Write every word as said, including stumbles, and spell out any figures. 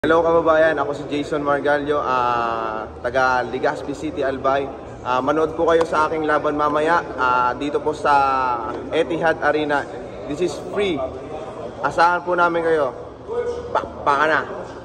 Hello kababayan, ako si Jason Margallo, uh, taga Legazpi City, Albay. Uh, manood po kayo sa aking laban mamaya uh, dito po sa Etihad Arena. This is free. Asahan po namin kayo. Pakpaka na!